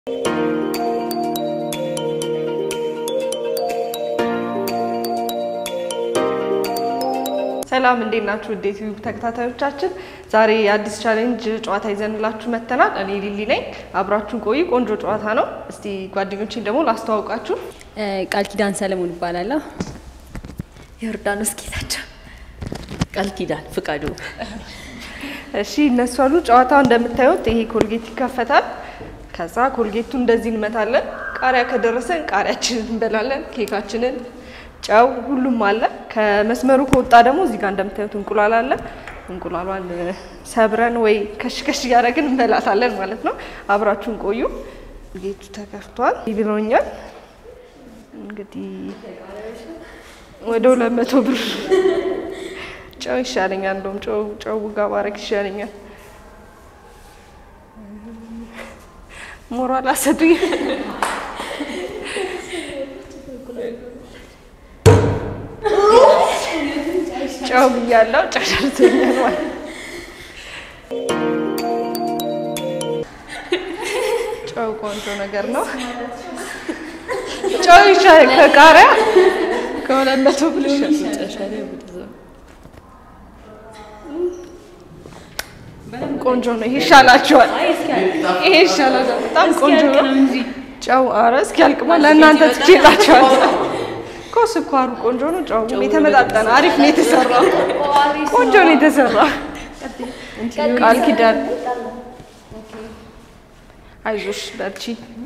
ሰላም እንዴት ናችሁ እንዴት ዩቲዩብ ተከታታዮቻችን ዛሬ አዲስ ቻሌንጅ ጨዋታ ይዘንላችሁ መተናል እኔ ሊሊ ነኝ አብራችሁን ቆዩ ቆንጆ ጨዋታ ነው እስቲ ጓደኞቼን ደግሞ ላስተዋውቃችሁ ቃል ኪዳን ሰለሞን ይባላል ዮርዳኖስ ጌታቸው ቃል ኪዳን ፍቃዱ እሺ እነሱ አሉ ጨዋታው እንደምታዩት ይሄ ኮልጌት ይከፈታል ከዛ ኮልጌቱ እንደዚህ እንመታለን ቃሪያ ከደረሰን ቃሪያችንን እንበላለን ኬካችንን ጫው ሁሉም አለ ከመስመሩ ከወጣ ደግሞ እዚህ ጋር እንደምታዩት እንቁላል አለ እንቁላሏን ሰብረን ወይ ከሽከሽ ያረግን እንበላታለን ማለት ነው አብራችሁን ቆዩ ጌቱ ተከፍቷል ይብሎኛል እንግዲህ ወደ 200 ብር ጫው ይሻለኛል እንደውም ጫው ጋር ባረክ ይሻለኛል ሞራል አሰጡኝ ጫው ያለው ጫጫርተኛል ማለት ጫው ቆንጆ ነገር ነው ጫው ይሻላል ከቃሪያ ከ200 ብር ይሻላል ቆንጆ ነው ይሻላችኋል ይሄ ይሻላል በጣም ቆንጆ ነው ጫው አረስ ያልቅማ ለእናንተ ትችላችኋል ኮስኳሩ ቆንጆ ነው ጫው የተመጣጣነ አሪፍ ነው የተሰራው ቆንጆ ነው የተሰራው ቃል ኪዳን አይዞሽ በርቺ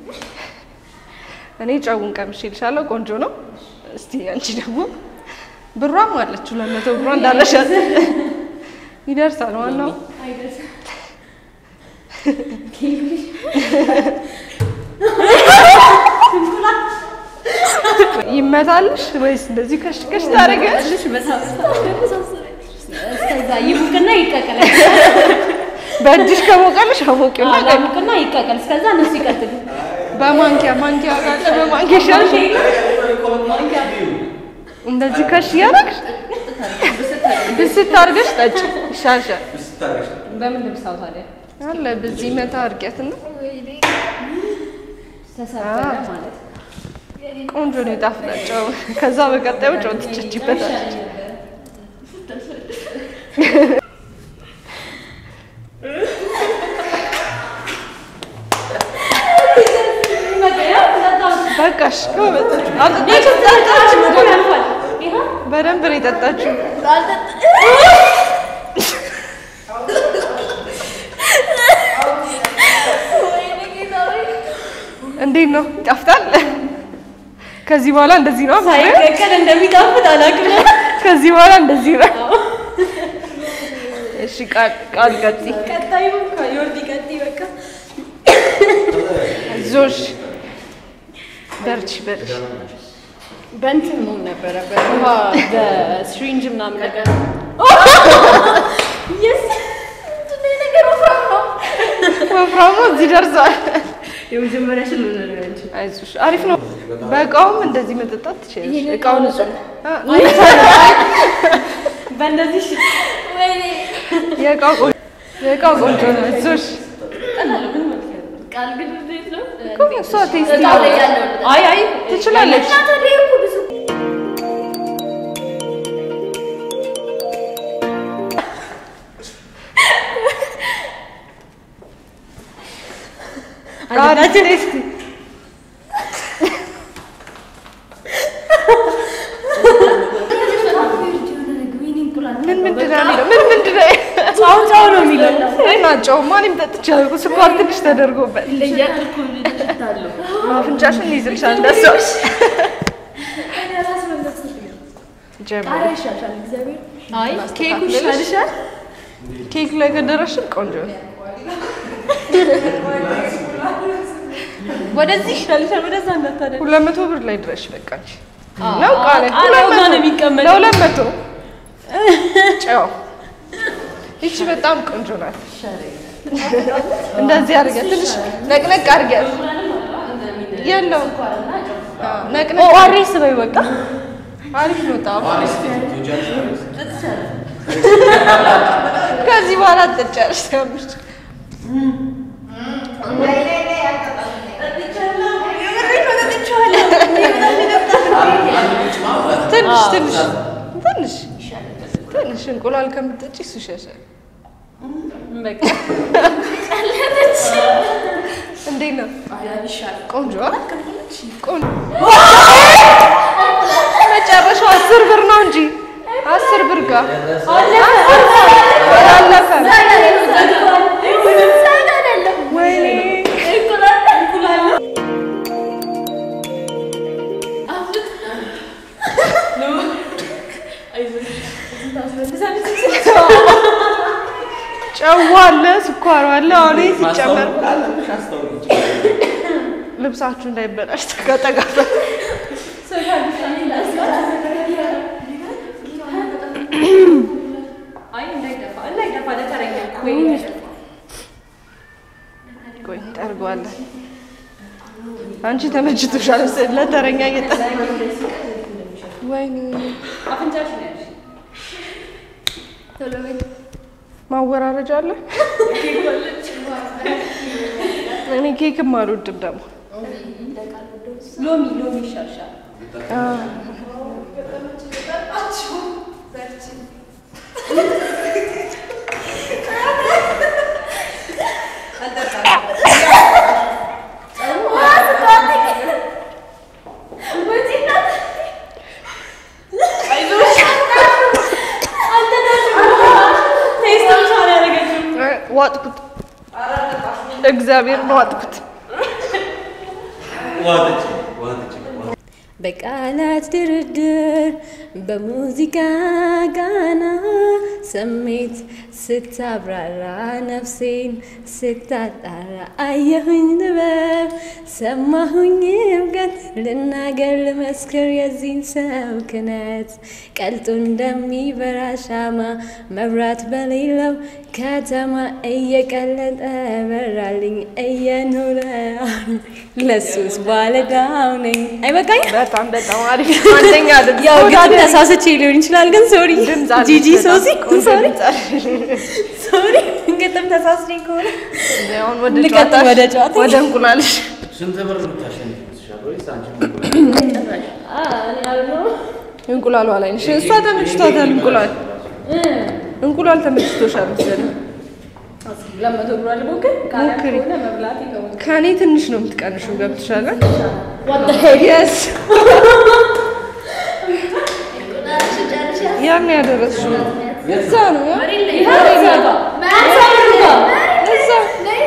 እኔ ጫውን ቀምሼልሻለሁ ቆንጆ ነው እስቲ አንቺ ደግሞ ብሯም አለች 200 ብሯ እንዳለሻት ይደርሳል ዋናው አይደርስ ይመታልሽ ወይስ እንደዚህ ከሽከሽ ታረጋለሽ እስከዛ ይሙቅና ይቀቀል በእጅሽ ከሞቀልሽ አሞቂው ይሙቅና ይቀቀል እስከዛ ነው ሲቀጥል በማንኪያ ጋር በማንኪያ ሻሽ እንደዚህ ከሽ ያረግሽ ብስት አርገሽ ጠጭ ይሻልሻል በምን ልብሳው ታዲያ አለ በዚህ መታ አርቂያትና ተሰፈረ ማለት ቆንጆ ነው ታፍላጫው ከዛ በቀጣዩ ጨው ትጨጭበታለች በቃሽ ኮበት አልጠጣችሁ በደንብ ነው የጠጣችሁ እንዴት ነው ይጣፍጣል ከዚህ በኋላ እንደዚህ ነው ሳይቀቀል እንደሚጣፍጥ አላውቅም ከዚህ በኋላ እንደዚህ ነው እሺ ቃል ቀጣዩ ከዮርዲ ቀጥ በቃ ዞሽ በርቺ በእንትን ነው ነበር በስትሪንጅ ምናምን ነገር yes ነገር ወፍራሙ እዚህ ደርሷል የመጀመሪያ ስለሆነ ነው እንጂ አይዞሽ አሪፍ ነው በቃውም እንደዚህ መጠጣት ትችላለሽ እቃው ንጹህ በእንደዚህ ወይኔ የቃው ቆንጆ ነው አይዞሽ ቃል ግን እንዴት ነው እኮ ቴስቲ አይ ትችላለሽ አዳት ቴስቲ ምን ምንድነው ጫው ነው የሚለው እና ጫው ማንም ተጥቻለሁ ስኳር ትንሽ ተደርጎበት ለያጥኩ ልትታለው አፍንጫሽን ይዝልሻል እንደሰውሽ ቃሪያ ይሻሻል እግዚአብሔር አይ ኬኩ ይሻልሻል ኬክ ላይ ከደረስን ቆንጆ ወደዚህ ይሻልሻል ወደዛ እንዳታደርግ 200 ብር ላይ ድረሽ በቃች ነው ቃል ነው የሚቀመጠው 200 ጫው እቺ በጣም ቆንጆ ናት እንደዚህ አርገ ትንሽ ነቅነቅ አርገ ያለው ነቅነቅ አሪፍ በይ በቃ አሪፍ ነው ጣም ከዚህ በኋላ ተጨርሽ ተምሽ ትንሽ እንቁላል ከምትጠጪ እሱ ይሻሻል። በቃ እንዴት ነው? ቆንጆ ቆንጆ። መጨረሻው 10 ብር ነው እንጂ 10 ብር ጋር አለፈ። ወይኔ ጨው አለ፣ ስኳር አለ። አሁን ሲጨመር ልብሳችሁ እንዳይበላሽ ተጋጠጋፈ። ቆይ ጠርጓለሁ። አንቺ ተመችቶሻል ለተረኛ እየጠራ ወይኔ ማወራረጃ አለ። እኔ ኬክም አልወድም ደግሞ ሎሚ ይሻሻል። ዋጥኩት እግዚአብሔር ነው ዋጥኩት። በቃላት ድርድር በሙዚቃ ጋና ስሜት ስታብራራ ነፍሴን ስታጣራ አየሁኝ ጥበብ ሰማሁኝ እውቀት ልናገር ልመስክር የዚህን ሰው ክነት ቀልጦ እንደሚበራ ሻማ መብራት በሌለው ከተማ እየቀለጠ በራልኝ እየኖረ ለሱስ ባለዳው ነኝ። አይበቃኝ? በጣም አሪፍ አንደኛ ድምጽ ያው ግን ተሳስቼ ሊሆን ይችላል ግን ሶሪ ጂጂ ሶሲ ሶሪ እንግዲህ ተሳስቼ ከሆነ አሁን ወደ ጨዋታ ወደ እንቁላልሽ ስንት ብር ልታሸንፊ ወይስ አንቺ? እንቁላሏ ላይ ነሽ። እሷ ተመችቷታል። እንቁላል ተመችቶሻል መሰለኝ። ለመቶ ብር አልሞክር ካለ መብላት ይከው ከኔ ትንሽ ነው የምትቀንሹ። ገብቶሻል? what the hell yes ያን ያደረስሽው እዛ ነው እዛ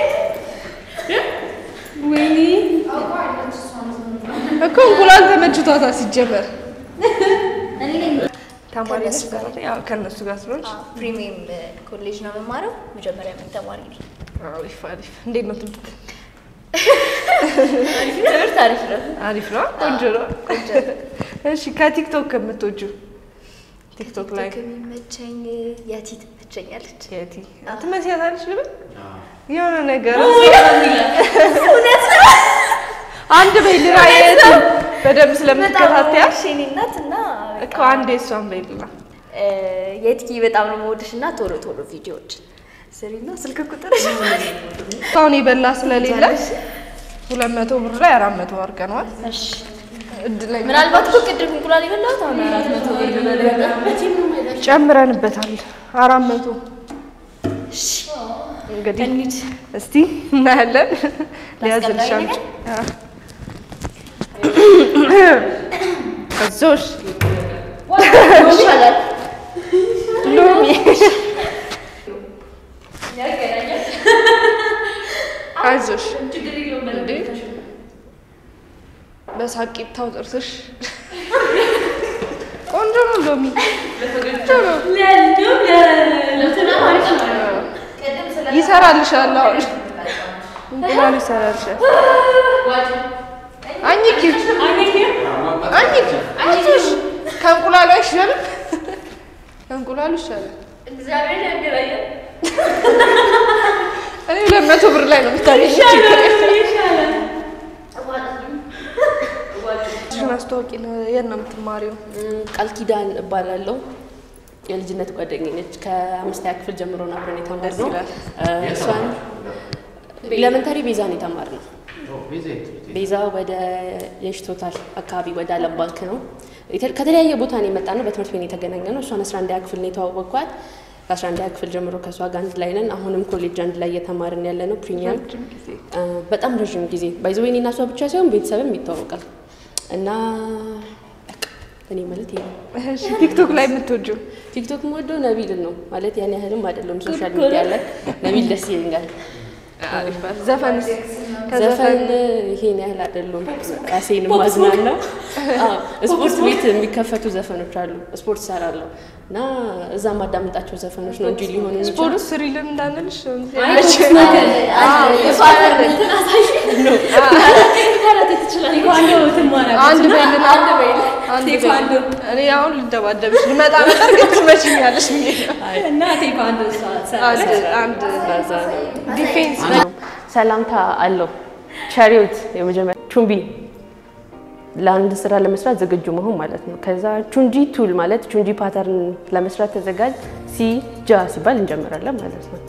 ወይኔ እኮ እንቁላል ተመችቷታል ሲጀመር። ተማሪ ያው ከነሱ ጋር ስለሆንሽ ፕሪሚየም ኮሌጅ ነው የምማረው። መጀመሪያ ምን ተማሪ ነኝ? አሪፍ እንዴት ነው ትምህርት? አሪፍ ነው ቆንጆ ነው። እሺ ከቲክቶክ ከምትወጂው ቲክቶክ ላይ ከሚመቸኝ የቲ ትመቸኛለች። የቲ ትመስያታለች ልበል የሆነ ነገር እውነት ነው። አንድ በይልራ የቲ በደምብ ስለምትከታተያሽ እኔ እናትና እኮ አንዴ እሷን በይልራ የቲ በጣም ነው የምወድሽና ቶሎ ቪዲዮዎች ስሪና ስልክ ቁጥር አሁን ይበላ ስለሌለ 200 ብር ላይ 400 አድርገናል። እሺ እድለኛ ምናልባት እኮ ቅድም እንቁላል ይበላው አሁን 400 ብር ነው ጨምረንበታል 400። እሺ እንግዲህ እስቲ እናያለን። ሊያዝልሽ አንቺ አዞሽ ይሻላል ሎሚ አይዞሽ እንዴ በሳቂታው ጥርስሽ ቆንጆ ነው። ሎሚ ይሰራልሻል። አሁን እንቁላል ይሰራልሻል። አኝኪ አይዞሽ ከእንቁላሉ አይሻልም? ከእንቁላሉ ይሻላል። እግዚአብሔር ያገራየን እኔ 200 ብር ላይ ነው የምታገኝ። ይሻላል ማስታወቂ ነው። የት ነው የምትማሪው? ቃል ኪዳን እባላለሁ። የልጅነት ጓደኛዬ ነች። ከ5ኛ ክፍል ጀምሮ አብረን የተማርነው። እሷን ኤሌመንተሪ ቤዛን የተማርነው። ቤዛ ወደ የሽ ቶታል አካባቢ ወደ ዓለም ባንክ ነው። ከተለያየ ቦታ ነው የመጣነው። በትምህርት ቤት የተገናኘ ነው። እሷን 11ኛ ክፍል ነው የተዋወቅኳት። ከ11ኛ ክፍል ጀምሮ ከሷ ጋር አንድ ላይ ነን። አሁንም ኮሌጅ አንድ ላይ እየተማርን ያለ ነው። ፕሪሚየም በጣም ረጅም ጊዜ ባይዘው እኔና እሷ ብቻ ሳይሆን ቤተሰብም ይተዋወቃል እና እኔ ማለት ይሄ እሺ ቲክቶክ ላይ የምትወጂው? ቲክቶክ የምወደው ነቢል ነው ማለት ያን ያህልም አይደለም። ሶሻል ሚዲያ ላይ ነቢል ደስ ይለኛል። ዘፈን ይሄን ያህል አይደለም። ራሴን ማዝናና ስፖርት ቤት የሚከፈቱ ዘፈኖች አሉ። ስፖርት ሰራለሁ እና እዛ ማዳምጣቸው ዘፈኖች ነው እንጂ ሊሆኑ ነው ስፖርት ስሪልን እንዳንልሽ እኔ አሁን ልደባደብሽ ልመጣ ነበር ግን ትመችኛለሽ እና ቴኳንዶ አንድ ዲፌንስ ሰላምታ አለው። ቻሪዮት የመጀመሪያ ቹምቢ ለአንድ ስራ ለመስራት ዝግጁ መሆን ማለት ነው። ከዛ ቹንጂ ቱል ማለት ቹንጂ ፓተርን ለመስራት ተዘጋጅ ሲጃ ሲባል እንጀምራለን ማለት ነው።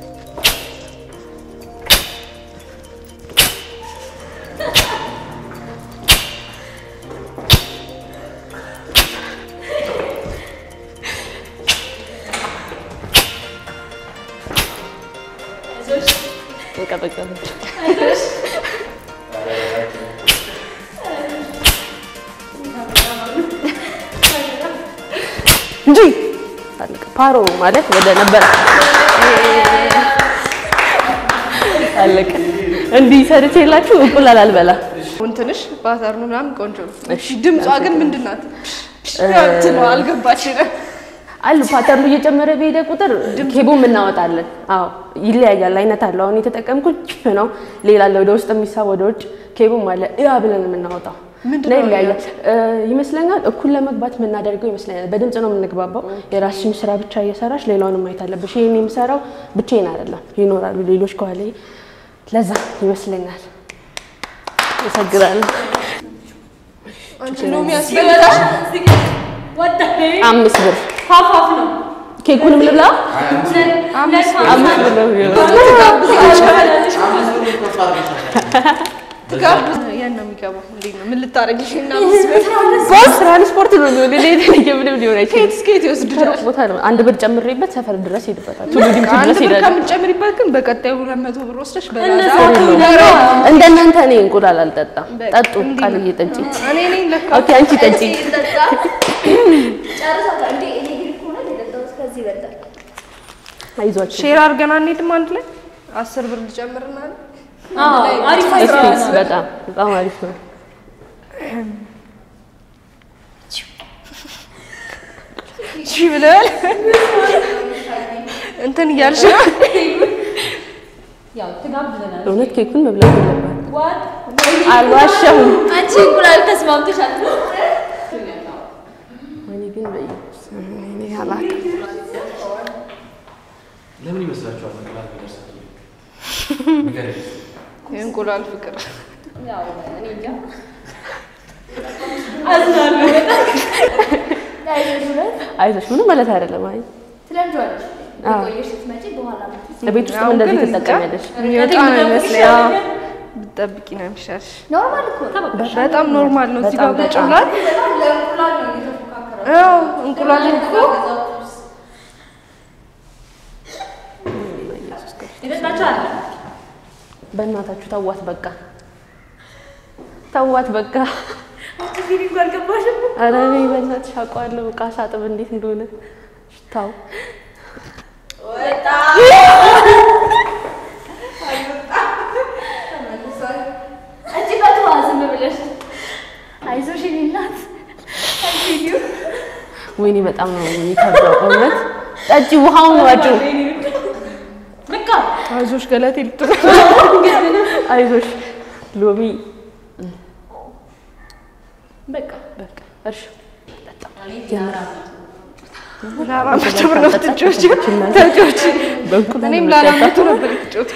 እንጂ ፓሮ ማለት ወደ ነበር አለቀ። እንዲህ ሰርቼላችሁ እንቁላል አልበላ እንትንሽ ባታር ነው ምናምን ቆንጆ። እሺ ድምጿ ግን ምንድናት? ነው አልገባችንም። አሉ ፓተርኑ እየጨመረ በሄደ ቁጥር ኬቡም እናወጣለን። አዎ ይለያያል። አይነት አለው። አሁን የተጠቀምኩት ጭፍ ነው። ሌላ አለ ወደ ውስጥ የሚሳብ ወደ ውጭ ኬቡም አለ። ያ ብለን የምናወጣው ላይ ይለያያል ይመስለኛል። እኩል ለመግባት የምናደርገው ይመስለኛል። በድምጽ ነው የምንግባባው። የራስሽን ስራ ብቻ እየሰራሽ ሌላውን ማየት አለብሽ። ይሄን የምሰራው ብቻዬን አይደለም፣ ይኖራሉ ሌሎች ከኋላ። ለዛ ይመስለኛል እሰግዳለሁ። አንቺ ነው የሚያስፈልጋሽ ወጣኔ 5 ብር ሀፋፍ ነው። ኬኩንም ልብላ 5 ብር ነው ትጋብዝ ያን ነው የሚገባው። እንዴ ነው ምን ልታረጊሽ? እና ቦስ ትራንስፖርት ነው ለምን ሊሆን አይችልም። ስኬት ይወስድሻል ቦታ ነው። 1 ብር ጨምሬበት ሰፈር ድረስ ይደበታል። ቱሉ ዲምቱ ድረስ ይደበታል። ከምጨምሪበት ግን በቀጣዩ 200 ብር ወስደሽ በላዳ እንደናንተ እኔ እንቁላል አልጠጣም። ጠጡ ቃል እየጠጪ እኔ ነኝ ለካ። ኦኬ አንቺ ጠጪ ጨርሳታ እንዴ እኔ ግን እኮ ነው የጠጣው እስከዚህ ይበልጣል። አይዟችሁ ሼር አድርገን አንሄድም አንድ ላይ 10 ብር ልጨምርና አሪፍ በጣም አሪፍ ነው። እሺ ብለል እንትን እያልሽ ያው ተጋብዘናል። እውነት ኬኩን መብላት አለባት። አልዋሸሁም። አንቺ እንቁላል ተስማምተሻል? እኔ ግን እኔ አላውቅም። ለምን ይመስላችኋል እንቁላል ቢደርሳል? የእንቁላል ፍቅር ያው እኔ እንጃ አዝናለሁ። አይዞሽ ምንም ማለት አይደለም። አይ ትለምጂዋለሽ። ቆየሽ ስትመጪ በኋላ ለቤት ውስጥ እንደዚህ ትጠቀሚያለሽ። በጣም ይመስላል ብትጠብቂ ነው የሚሻልሽ። ኖርማል እኮ በጣም ኖርማል ነው። እዚህ ጋር ቁጭ ብላል። ለእንቁላል ነው እየተፎካከረ። አዎ እንቁላል እኮ ይደጣቻል። በእናታችሁ ተዋት በቃ ተዋት በቃ። አንቺ ፊልም አልገባሽም? ኧረ እኔ በእናትሽ አውቀዋለሁ ዕቃ ሳጥብ እንዴት እንደሆነ ታው ወጣ አንቺ በተዋ ዝም ብለሽ አይዞሽ የኔ እናት። ወይኔ በጣም ነው የሚከብደው እውነት። ጠጪ ውሃውን ዋጪው በቃ አይዞሽ ገለቴ ልትሉ አይዞሽ ሎሚ በቃ እርሽ ለአራት ብር ነው ተጫዎች እኔም ለአራት ነበር የተጫወት።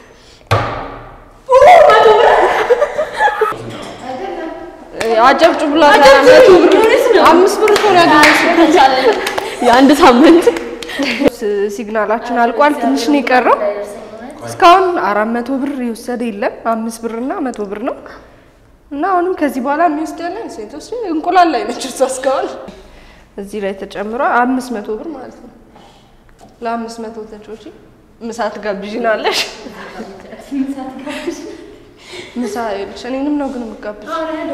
አጨብጭቡ ብላ 100 ብር 5 ብር እኮ ነው ያገኘሽው። የአንድ ሳምንት ሲግናላችን አልቋል። ትንሽ ነው የቀረው። እስካሁን 400 ብር የወሰደ የለም 5 ብርና 100 ብር ነው እና አሁንም ከዚህ በኋላ የሚወስድ ያለ ሴቶች እንቁላል ላይ ነች እሷ እስካሁን እዚህ ላይ ተጨምሮ 500 ብር ማለት ነው ለ500 ተጮጪ ምሳ ትጋብዥናለሽ ምሳ እኔንም ነው ግን መጋብዝ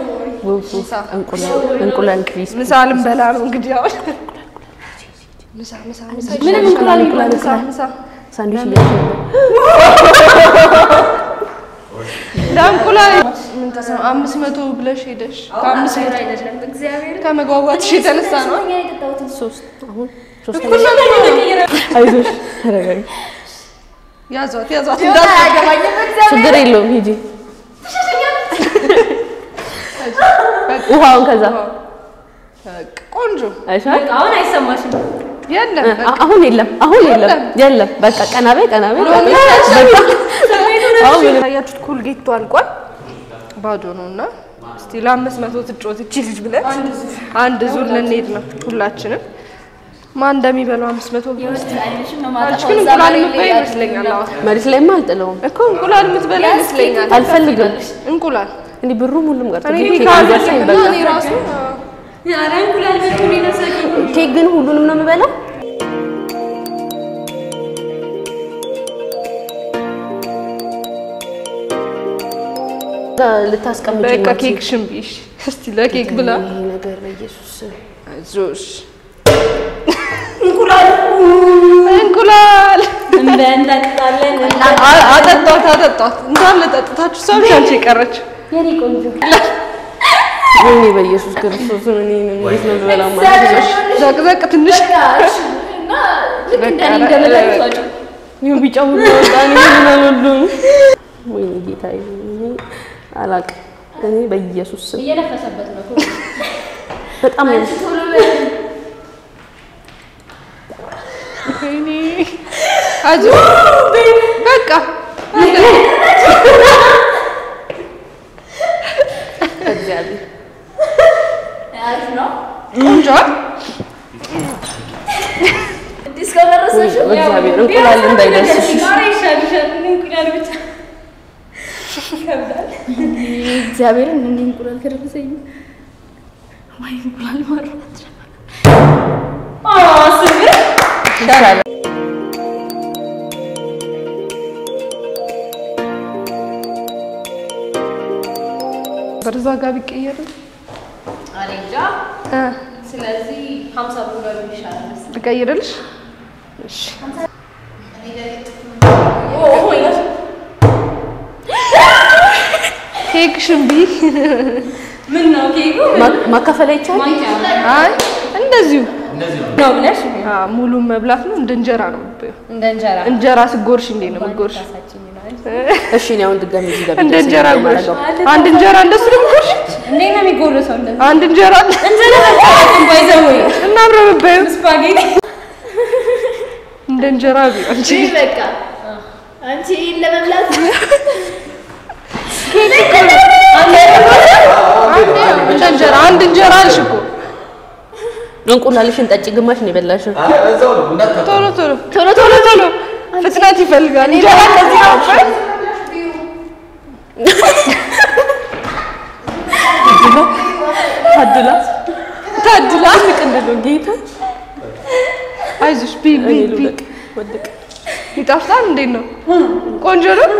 እንቁላል ክሪስ ምሳ ልንበላ ነው እንግዲህ አሁን ምሳ ምንም እንቁላል ምሳ ሳንዱች ይያዝ ዳንቁላል ምን ተሰማ 500 ብለሽ ሄደሽ ከ500 አይደለም እግዚአብሔር ከመጓጓትሽ የተነሳ ነው 3 አሁን 3 አይዞሽ ተረጋጊ ያዟት ችግር የለውም ሂጂ ውሃውን ከዛ ቆንጆ አይሻል አሁን አይሰማሽም የለም አሁን የለም በቃ ቀናቤ አሁን ያያችሁት ኮልጌቱ አልቋል ባዶ ነውና እስቲ ለ500 ትጮት እቺ ልጅ ብለን አንድ ዙር ልንሄድ ነው ሁላችንም ማን እንደሚበላው 500 ብር እስቲ አልችልም እንቁላል የምትበይ ይመስለኛል መሬት ላይማ አልጥለውም እኮ እንቁላል የምትበላ ይመስለኛል አልፈልግም እንቁላል እንዴ ብሩም ሁሉም ጋር እኔ ራሱ ኧረ እንቁላል በቱን ይነሳኝ ኬክ ግን ሁሉንም ነው የምበላው ልታስቀምጪ በቃ ኬክ ሽምቢሽ እስቲ ለኬክ ብላ ይሄ ነገር በኢየሱስ አይዞሽ እንቁላል እንበንጣለን አጠጣት እንዳለ ጠጥታችሁ ሰው አንቺ ቀረች የኔ ቆንጆ ወይኔ በኢየሱስ ክርስቶስ ምን እንዴት ነው በላ ማለት ዘቅዘቅ ትንሽ እና ልክ እንደምታውቁ ይሄ ቢጫው ወጣኔ ምናልሉኝ ወይኔ ጌታዬ አላቅ እኔ በኢየሱስ ስም እየነፈሰበት ነው በጣም ወይኔ አዙ በቃ እግዚአብሔር አሪፍ ነው ቆንጆ ዲስከቨረሰሽ እግዚአብሔር እንቁላል እንዳይደርስሽ ኧረ ይሻልሻል እንቁላል ብቻ ይከብዳል እግዚአብሔርን እንዴ እንቁላል ከደረሰኝ ወይ እንቁላል ማርባት ስብር ይሻላል በርዛ ጋር ቢቀየር አሬንጃ ስለዚህ 50 ብር ነው ይሻላል ልቀይርልሽ እሺ ኬክ ሽምቢ ምን ነው ኬኩ ማካፈል አይቻልም አይ እንደዚሁ ነው ብለሽ ሙሉ መብላት ነው እንደ እንጀራ ነው እንደ እንጀራ እንጀራ ስጎርሽ እንዴ ነው ምጎርሽ እሺ ነው አሁን ድጋሚ እዚህ ጋር እንደ እንጀራ ጎርሽ አንድ እንጀራ እንደሱ ነው ጎርሽ እንዴ ነው የሚጎርሰው እንደዚህ አንድ እንጀራ ባይዘው እና አብረበዩ ስፓጌቲ እንደ እንጀራ ቢሆን በቃ አንቺ ለመብላት አንድ እንጀራ አልሽ እኮ እንቁላልሽን ጠጪ ግማሽ ነው የበላሽው ቶሎ ፍጥነት ይፈልጋል እንጀራ እንደዚህ ነው ታድላ ቅንድሎ ጌታ አይዞሽ ቢ ወደቀ ይጣፍጣል እንዴት ነው ቆንጆ ነው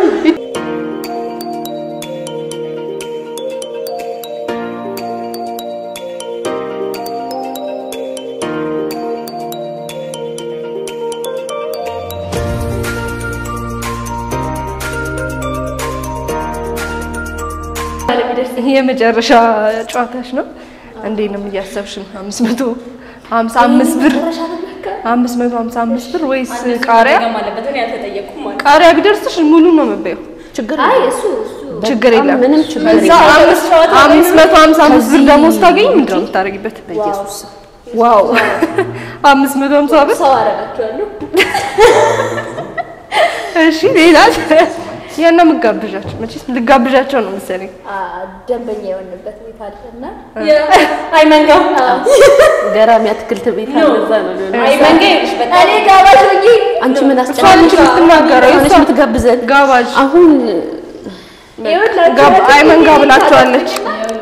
የመጨረሻ ጨዋታሽ ነው እንዴ ነው እያሰብሽ ነው 555 ብር 555 ብር ወይስ ቃሪያ ቃሪያ ቢደርስሽ ሙሉ ነው መበየው ችግር የለም ምንም ችግር የለም 555 ብር ደሞዝ ታገኝ ምንድን ነው የምታደርጊበት በኢየሱስ ዋው 550 ብር ሰው አረጋችኋለሁ እሺ ሌላ ያና መጋብዣቸው መቼስ ልጋብዣቸው ነው መሰለኝ። ደንበኛ የሆነበት ቤት አለና አይመንጋ ገራሚ አትክልት ቤት አለ እዛ ነው። አይመንጋ ይልሽ በጣም እኔ ጋባዥ ሆኜ አንቺ ምን አንቺ አስጨነቀሽ? ልትናገረው አንቺ የምትጋብዘን ጋባዥ አሁን አይመንጋ ብላቸዋለች።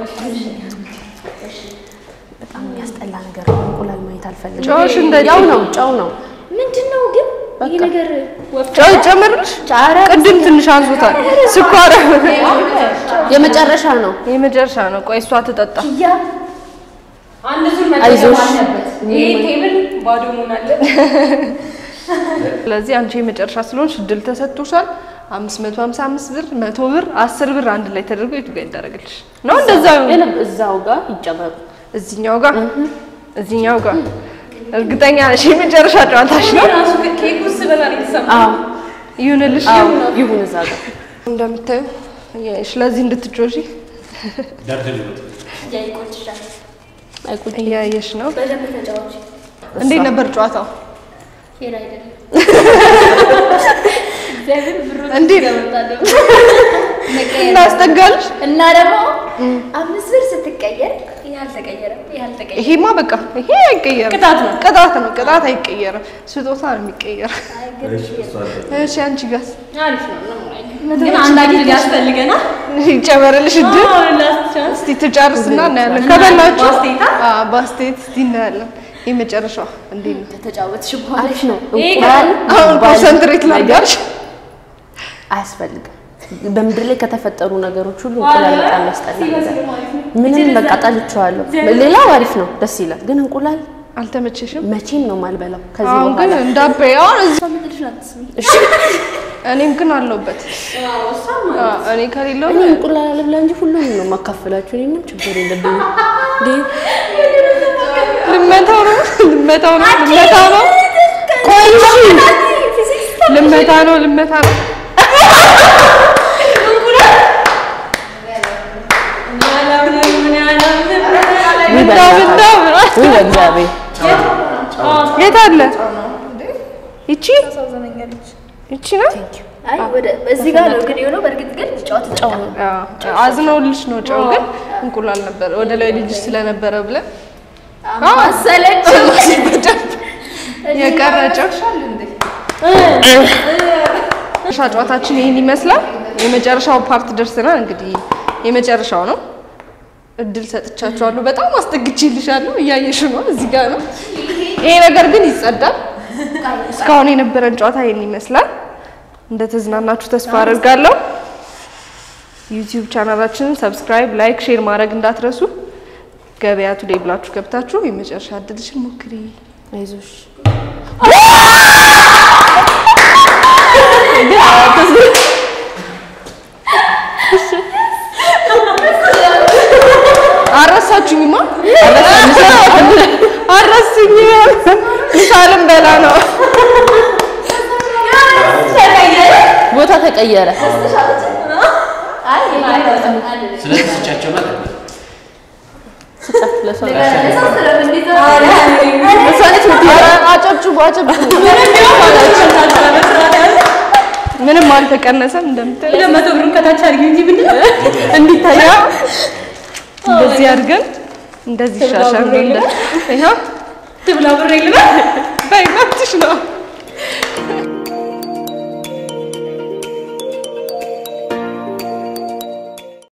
በጣም የሚያስጠላ ነገር ነው። እንቁላል ማየት አልፈልግም። ጨውሽ እንደ ጨው ነው። ምንድነው ግን ይሄ ነገር ጨው ጨምርልሽ? ቅድም ትንሽ አንሶታል። ስኳር የመጨረሻ ነው። የመጨረሻ ነው። ቆይ እሷ ትጠጣ። አንድ ዙር አይዞሽ። ይሄ ቴብል ባዶ መሆን አለ። ስለዚህ አንቺ የመጨረሻ ስለሆንሽ እድል ተሰጥቶሻል። 555 ብር፣ 100 ብር፣ 10 ብር አንድ ላይ ተደርጎ የቱ ጋር ይደረግልሽ ነው? እንደዛው እዛው ጋር ይጨመሩ። እዚህኛው ጋር እርግጠኛ ነሽ የመጨረሻ ጨዋታሽ ነው? ራሱ ኬክ ውስጥ በላን ይሰማ አዎ ይሁንልሽ። ይሁን እዛ ጋር እንደምታዩ ስለዚህ እንድትጮሺ ደርደል ያይቆጭሻል። እያየሽ ነው። በደንብ ተጫዋች እንዴት ነበር ጨዋታው? ሄር አይደለም እግዚአብሔር ብሩ እንዴት ያመጣለው እናስጠጋልሽ እና ደግሞ 5 ብር ስትቀየር ያልተቀየረም ይሄማ በቃ ይሄ አይቀየርም። ቅጣት አይቀየርም። ስጦታ ነው የሚቀየር። እሺ አንቺ ጋስ አሪፍ ነው ነው ግን አንዳንድ ያስፈልገናል። ይጨመርልሽ እድል ላስት ቻንስ እስቲ ትጨርስና እናያለን። ከበላችሁ ባስቴት እስቲ እናያለን። የመጨረሻው እንዴት ነው? ተጫወትሽ በኋላ አሪፍ ነው። እንቁላል አሁን ኮንሰንትሬት ላድርጋሽ። አያስፈልግም። በምድር ላይ ከተፈጠሩ ነገሮች ሁሉ እንቁላል በጣም ያስጠላል። ምንም በቃ ጠልቼዋለሁ። ሌላው አሪፍ ነው፣ ደስ ይላል። ግን እንቁላል አልተመቸሽም? መቼም ነው ማልበላው ከዚህ አሁን በኋላ። ግን እንዳበያው ሰምተሽ አትስሚ። እኔም ግን አለሁበት። እኔ ከሌለው እኔ እንቁላል አልብላ እንጂ ሁሉንም ነው የማካፈላችሁ። እኔ ምንም ችግር የለብኝም። ልመታው ነው። ቆይ ልመታ ነው። እግዚአብሔር የት አለ? ይቺ ነው። አይ ወደ እዚህ ጋር ነው ግን የሆነው። በእርግጥ ግን ጨው አዝነውልሽ ነው። ጨው ግን እንቁላል ነበር ወደ ላይ ልጅ ስለነበረ ብለን አሰለች የቀረጨው ጨዋታችን ይሄን ይመስላል። የመጨረሻው ፓርት ደርሰናል። እንግዲህ የመጨረሻው ነው። እድል ሰጥቻችኋለሁ። በጣም አስጠግቼልሻለሁ። እያየሽ ነው። እዚህ ጋር ነው። ይሄ ነገር ግን ይጸዳል። እስካሁን የነበረን ጨዋታ ይሄን ይመስላል። እንደተዝናናችሁ ተስፋ አደርጋለሁ። ዩቲዩብ ቻናላችንን ሰብስክራይብ፣ ላይክ፣ ሼር ማድረግ እንዳትረሱ። ገበያ ቱዴይ ብላችሁ ገብታችሁ የመጨረሻ እድልሽን ሞክሪ። አይዞሽ አረሳችሁኝማ? አረሳችሁኝ። ሳልም በላ ነው ቦታ ተቀየረ። ስለዚህ ስቻቸው ማለት ምንም አልተቀነሰም። እንደምታዩ ለመቶ ብሩን ከታች አድርጊ እንጂ ምንድን ነው እንዲታያ እንደዚህ አድርገን እንደዚህ ሻሻን ይሄ ትብላ ብሬ ልበል ባይማትሽ ነው።